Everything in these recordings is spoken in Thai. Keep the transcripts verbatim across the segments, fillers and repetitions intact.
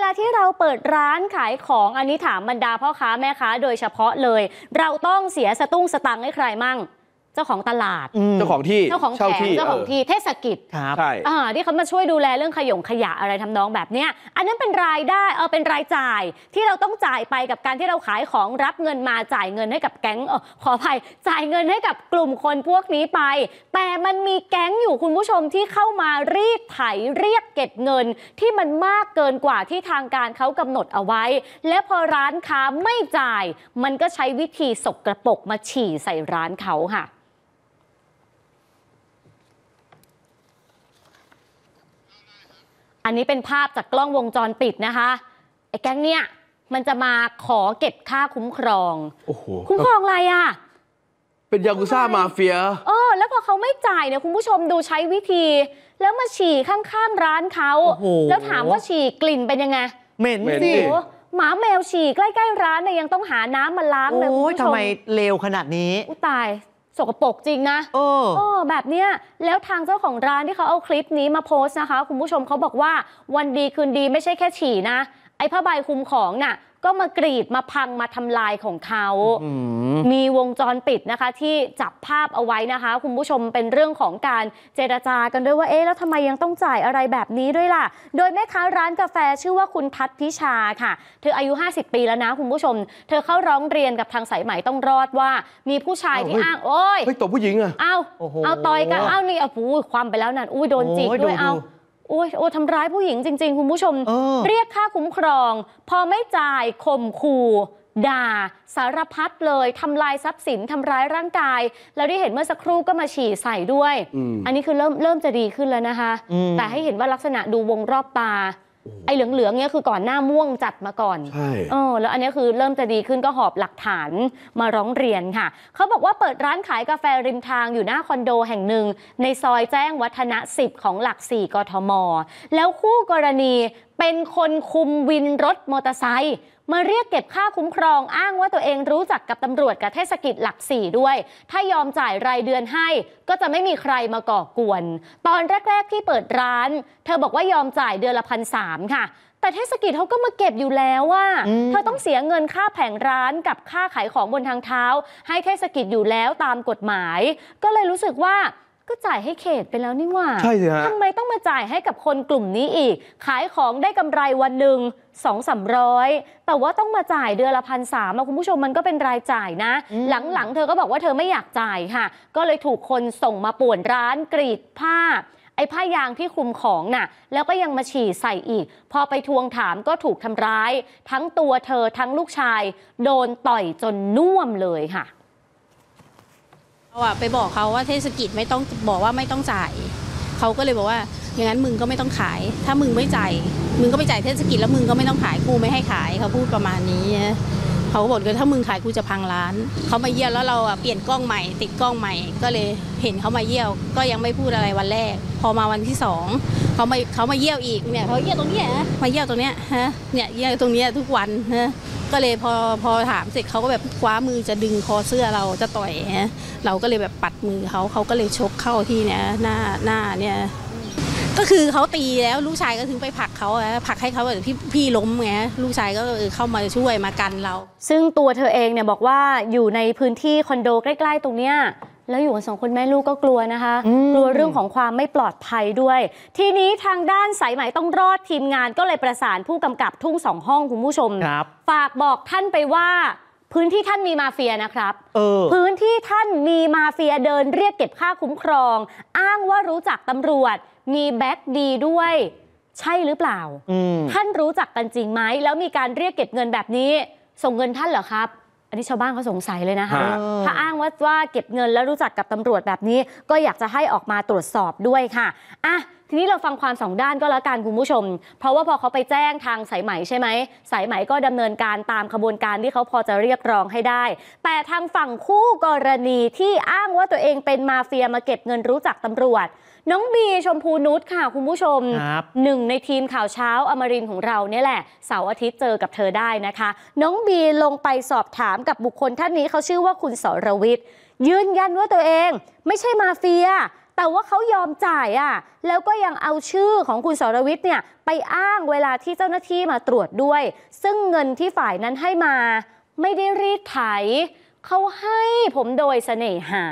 ที่เราเปิดร้านขายของอันนี้ถามบรรดาพ่อค้าแม่ค้าโดยเฉพาะเลยเราต้องเสียสตุ้งสตังค์ให้ใครมั่งเจ้าของตลาดเจ้าของที่เจ้าของแผงเจ้าของที่เทศกิจครับใช่ที่เขามาช่วยดูแลเรื่องขยงขยะอะไรทำนองแบบเนี้ยอันนั้นเป็นรายได้เออเป็นรายจ่ายที่เราต้องจ่ายไปกับการที่เราขายของรับเงินมาจ่ายเงินให้กับแก๊งเออขออภัยจ่ายเงินให้กับกลุ่มคนพวกนี้ไปแต่มันมีแก๊งอยู่คุณผู้ชมที่เข้ามารีดไถเรียกเก็บเงินที่มันมากเกินกว่าที่ทางการเขากำหนดเอาไว้และพอร้านค้าไม่จ่ายมันก็ใช้วิธีสกปรกมาฉี่ใส่ร้านเขาค่ะอันนี้เป็นภาพจากกล้องวงจรปิดนะคะไอ้แก๊งเนี้ยมันจะมาขอเก็บค่าคุ้มครองโอ้โหคุ้มครองอะไรอ่ะเป็นยากุซ่ามาเฟียเออแล้วพอเขาไม่จ่ายเนี่ยคุณผู้ชมดูใช้วิธีแล้วมาฉี่ข้างๆร้านเขาแล้วถามว่าฉี่กลิ่นเป็นยังไงเหม็นสิหมาแมวฉี่ใกล้ๆร้านเนี่ยยังต้องหาน้ำมาล้างเลยคุณผู้ชมทำไมเลวขนาดนี้อุตายสกปรกจริงนะโอ้โอ้แบบเนี้ยแล้วทางเจ้าของร้านที่เขาเอาคลิปนี้มาโพสต์นะคะคุณผู้ชมเขาบอกว่าวันดีคืนดีไม่ใช่แค่ฉี่นะไอ้ผ้าใบคลุมของน่ะก็มากรีดมาพังมาทำลายของเขามีวงจรปิดนะคะที่จับภาพเอาไว้นะคะคุณผู้ชมเป็นเรื่องของการเจรจากันด้วยว่าเอ๊ะแล้วทำไมยังต้องจ่ายอะไรแบบนี้ด้วยล่ะโดยแม่ค้าร้านกาแฟชื่อว่าคุณทัศพิชาค่ะเธออายุห้าสิบปีแล้วนะคุณผู้ชมเธอเข้าร้องเรียนกับทางสายไหมต้องรอดว่ามีผู้ชายที่อ้างโอ้ยเฮ้ยตบผู้หญิงอะเอาเอาต่อยกันเอานี่เอาปูความไปแล้วนั่นอุ้ยโดนจิกด้วยเอาโอ้ยโอ้ทำร้ายผู้หญิงจริงๆคุณผู้ชมเรียกค่าคุ้มครองพอไม่จ่ายข่มขู่ด่าสารพัดเลยทำลายทรัพย์สินทำร้ายร่างกายแล้วที่เห็นเมื่อสักครู่ก็มาฉี่ใส่ด้วยอันนี้คือเริ่มเริ่มจะดีขึ้นแล้วนะคะแต่ให้เห็นว่าลักษณะดูวงรอบตาไอ้เหลืองๆเนี้ยคือก่อนหน้าม่วงจัดมาก่อนใช่เออแล้วอันนี้คือเริ่มจะดีขึ้นก็หอบหลักฐานมาร้องเรียนค่ะเขาบอกว่าเปิดร้านขายกาแฟริมทางอยู่หน้าคอนโดแห่งหนึ่งในซอยแจ้งวัฒนะสิบของหลักสี่กทมแล้วคู่กรณีเป็นคนคุมวินรถมอเตอร์ไซค์มาเรียกเก็บค่าคุ้มครองอ้างว่าตัวเองรู้จักกับตำรวจกับเทศกิจหลักสี่ด้วยถ้ายอมจ่ายรายเดือนให้ก็จะไม่มีใครมาก่อกวนตอนแรกๆที่เปิดร้านเธอบอกว่ายอมจ่ายเดือนละพันสามค่ะแต่เทศกิจเขาก็มาเก็บอยู่แล้วว่าเธอต้องเสียเงินค่าแผงร้านกับค่าขายของบนทางเท้าให้เทศกิจอยู่แล้วตามกฎหมายก็เลยรู้สึกว่าก็จ่ายให้เขตไปแล้วนี่ว่าใช่สิฮะทำไมต้องมาจ่ายให้กับคนกลุ่มนี้อีกขายของได้กำไรวันหนึ่งสองสามร้อยแต่ว่าต้องมาจ่ายเดือนละพันสามคุณผู้ชมมันก็เป็นรายจ่ายนะหลังๆเธอก็บอกว่าเธอไม่อยากจ่ายค่ะก็เลยถูกคนส่งมาป่วนร้านกรีดผ้าไอ้ผ้ายางที่คลุมของน่ะแล้วก็ยังมาฉี่ใส่อีกพอไปทวงถามก็ถูกทำร้ายทั้งตัวเธอทั้งลูกชายโดนต่อยจนน่วมเลยค่ะเราอะไปบอกเขาว่าเทศกิจไม่ต้องบอกว่าไม่ต้องจ่ายเขาก็เลยบอกว่าอย่างนั้นมึงก็ไม่ต้องขายถ้ามึงไม่จ่ายมึงก็ไม่จ่ายเทศกิจแล้วมึงก็ไม่ต้องขายกูไม่ให้ขายเขาพูดประมาณนี้เขาบอกว่าถ้ามึงขายกูจะพังร้านเขามาเยี่ยวแล้วเราอะเปลี่ยนกล้องใหม่ติดกล้องใหม่ก็เลยเห็นเขามาเยี่ยวก็ยังไม่พูดอะไรวันแรกพอมาวันที่สองเขามาเขามาเยี่ยวอีกเนี่ยเขาเยี่ยวตรงนี้ฮะมาเยี่ยวตรงเนี้ยฮะเนี่ยเยี่ยวตรงเนี้ยทุกวันฮะก็เลยพอพอถามเสร็จเขาก็แบบคว้ามือจะดึงคอเสื้อเราจะต่อยฮะเราก็เลยแบบปัดมือเขาเขาก็เลยชกเข้าที่เนี่ยหน้าหน้าเนี่ยก็คือเขาตีแล้วลูกชายก็ถึงไปผลักเขาผลักให้เขาแบบพี่พี่ล้มไงลูกชายก็เข้ามาช่วยมากันเราซึ่งตัวเธอเองเนี่ยบอกว่าอยู่ในพื้นที่คอนโดใกล้ๆตรงเนี้ยแล้วอยู่กันสองคนแม่ลูกก็กลัวนะคะกลัวเรื่องของความไม่ปลอดภัยด้วยทีนี้ทางด้านสายไหมต้องรอดทีมงานก็เลยประสานผู้กำกับทุ่งสองห้องคุณผู้ชมฝากบอกท่านไปว่าพื้นที่ท่านมีมาเฟียนะครับพื้นที่ท่านมีมาเฟียเดินเรียกเก็บค่าคุ้มครองอ้างว่ารู้จักตำรวจมีแบ็คดีด้วยใช่หรือเปล่าท่านรู้จักกันจริงไหมแล้วมีการเรียกเก็บเงินแบบนี้ส่งเงินท่านเหรอครับอันนี้ชาวบ้านเขาสงสัยเลยนะคะถ้าอ้างว่าว่าเก็บเงินแล้วรู้จักกับตำรวจแบบนี้ก็อยากจะให้ออกมาตรวจสอบด้วยค่ะอ่ะทีนี้เราฟังความสองด้านก็แล้วกันคุณผู้ชมเพราะว่าพอเขาไปแจ้งทางสายไหมใช่ไหมสายไหมก็ดำเนินการตามขบวนการที่เขาพอจะเรียกร้องให้ได้แต่ทางฝั่งคู่กรณีที่อ้างว่าตัวเองเป็นมาเฟียมาเก็บเงินรู้จักตำรวจน้องบีชมพูนุชค่ะคุณผู้ชมหนึ่งในทีมข่าวเช้าอมรินทร์ของเราเนี่ยแหละเสาร์อาทิตย์เจอกับเธอได้นะคะน้องบีลงไปสอบถามกับบุคคลท่านนี้เขาชื่อว่าคุณสรวิทย์ยืนยันว่าตัวเองไม่ใช่มาเฟียแต่ว่าเขายอมจ่ายอ่ะแล้วก็ยังเอาชื่อของคุณสรวิทย์เนี่ยไปอ้างเวลาที่เจ้าหน้าที่มาตรวจด้วย ซึ่งเงินที่ฝ่ายนั้นให้มาไม่ได้รีดไถเขาให้ผมโดยเสน่หา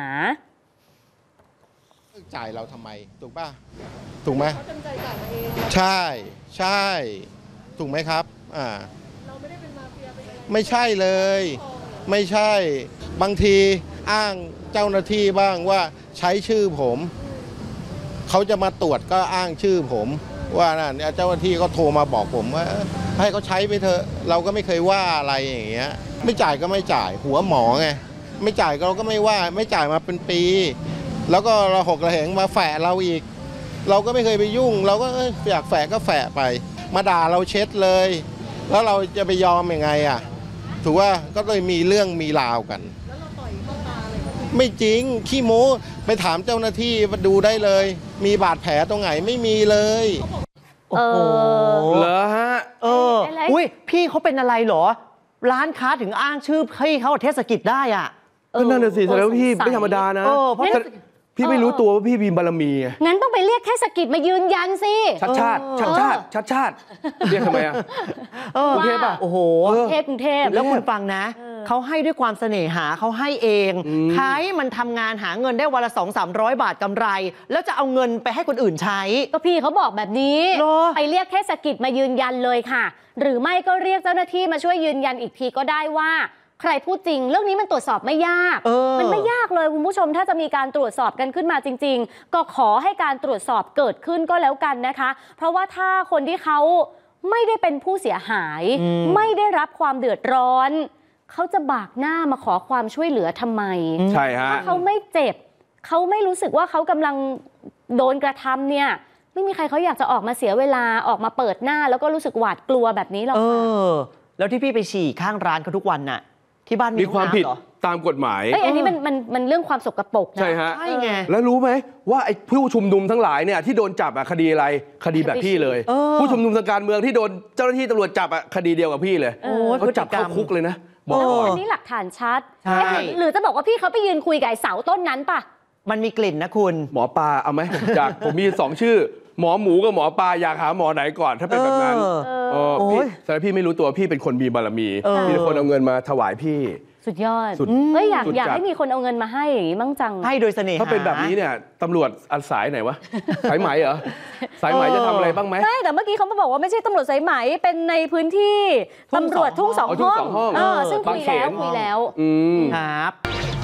จ่ายเราทำไมถูกป่ะถูกไหมเขาจำใจจ่ายมาเองใช่ใช่ถูกไหมครับอ่าเราไม่ได้เป็นมาเฟียไปเลยไม่ใช่เลยไม่ใช่บางทีอ้างเจ้าหน้าที่บ้างว่าใช้ชื่อผมเขาจะมาตรวจก็อ้างชื่อผมว่านั่นเจ้าหน้าที่เขาโทรมาบอกผมว่าให้เขาใช้ไปเถอะเราก็ไม่เคยว่าอะไรอย่างเงี้ยไม่จ่ายก็ไม่จ่ายหัวหมอไงไม่จ่ายเราก็ไม่ว่าไม่จ่ายมาเป็นปีแล้วก็ระหกระแหงมาแฝะเราอีกเราก็ไม่เคยไปยุ่งเราก็อยากแฝะก็แฝะไปมาด่าเราเช็ดเลยแล้วเราจะไปยอมยังไงอ่ะถือว่าก็เลยมีเรื่องมีราวกันแล้วเราต่อยเข้าตาอะไรไม่จริงขี้โม้ไปถามเจ้าหน้าที่มาดูได้เลยมีบาดแผลตรงไหนไม่มีเลยโอ้โหเหรอฮะเอออุ้ยพี่เขาเป็นอะไรเหรอร้านค้าถึงอ้างชื่อพี่เขาเทศกิจได้อ่ะก็นั่นน่ะสิแสดงว่าพี่ไม่ธรรมดานะเพราะพี่ไม่รู้ตัวว่าพี่มีบารมีไงงั้นต้องไปเรียกเทศกิจมายืนยันสิชัดชาติชัดชาติชัดชาติเรียกทำไมอ่ะกรุงเทพป่ะโอ้โหเทพกรุงเทพแล้วคุณฟังนะเขาให้ด้วยความเสน่หาเขาให้เองใช้มันทำงานหาเงินได้วันละสองสามร้อยบาทกำไรแล้วจะเอาเงินไปให้คนอื่นใช้ก็พี่เขาบอกแบบนี้ไปเรียกเทศกิจมายืนยันเลยค่ะหรือไม่ก็เรียกเจ้าหน้าที่มาช่วยยืนยันอีกทีก็ได้ว่าใครพูดจริงเรื่องนี้มันตรวจสอบไม่ยากมันไม่ยากเลยคุณผู้ชมถ้าจะมีการตรวจสอบกันขึ้นมาจริงๆก็ขอให้การตรวจสอบเกิดขึ้นก็แล้วกันนะคะเพราะว่าถ้าคนที่เขาไม่ได้เป็นผู้เสียหายไม่ได้รับความเดือดร้อนเขาจะบากหน้ามาขอความช่วยเหลือทำไมใช่ฮะถ้าเขาไม่เจ็บเขาไม่รู้สึกว่าเขากำลังโดนกระทำเนี่ยไม่มีใครเขาอยากจะออกมาเสียเวลาออกมาเปิดหน้าแล้วก็รู้สึกหวาดกลัวแบบนี้หรอกเออแล้วที่พี่ไปฉี่ข้างร้านเขาทุกวันน่ะที่บ้านมีความผิดตามกฎหมายเอ้ยอันนี้มันมันมันเรื่องความสกปรกนะใช่ฮะใช่ไงแล้วรู้ไหมว่าไอ้ผู้ชุมนุมทั้งหลายเนี่ยที่โดนจับอะคดีอะไรคดีแบบพี่เลยผู้ชุมนุมทางการเมืองที่โดนเจ้าหน้าที่ตำรวจจับอะคดีเดียวกับพี่เลยเขาจับเข้าคุกเลยนะบอกอันนี้หลักฐานชัดหรือจะบอกว่าพี่เขาไปยืนคุยกับไอ้เสาต้นนั้นป่ะมันมีกลิ่นนะคุณหมอปลาเอาไหมจากผมมีสองชื่อหมอหมูกับหมอปลาอยากหาหมอไหนก่อนถ้าเป็นแบบนั้นพี่แต่พี่ไม่รู้ตัวพี่เป็นคนมีบารมีมีคนเอาเงินมาถวายพี่สุดยอดเฮ้ยอยากอยากให้มีคนเอาเงินมาให้อย่างนี้มั่งจังให้โดยเสน่หาถ้าเป็นแบบนี้เนี่ยตำรวจอันสายไหนวะสายไหมเหรอสายไหมจะทำอะไรบ้างไหมใช่แต่เมื่อกี้เขามาบอกว่าไม่ใช่ตำรวจสายไหมเป็นในพื้นที่ตำรวจทุ่งสองห้องซึ่งคุยแล้วคุยแล้วครับ